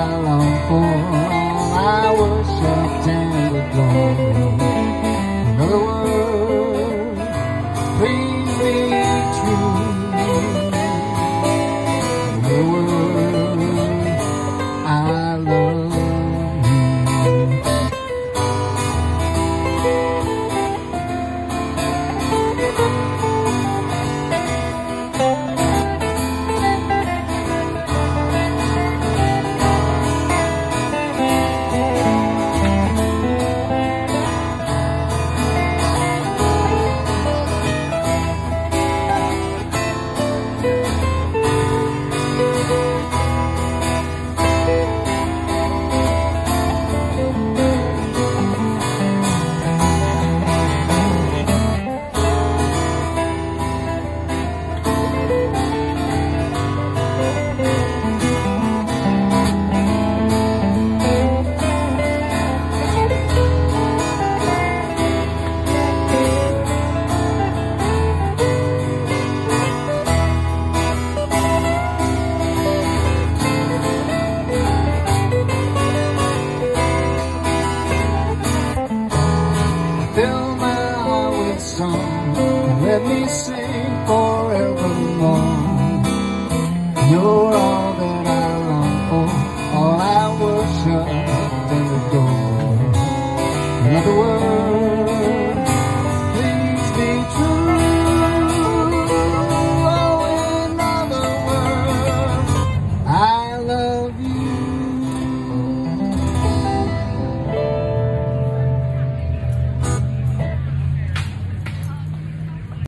long for, I worship and adore. In other words, please be true. In other words, I love you. Fill my heart with song and let me sing forevermore. Your